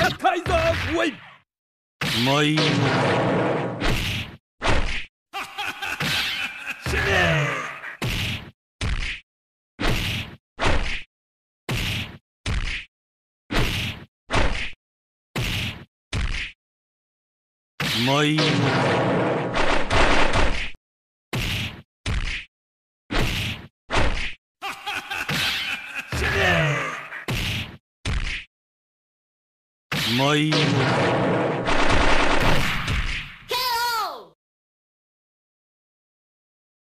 タイザーウェイ。 マイ死ね。 マイ死ね。 マイ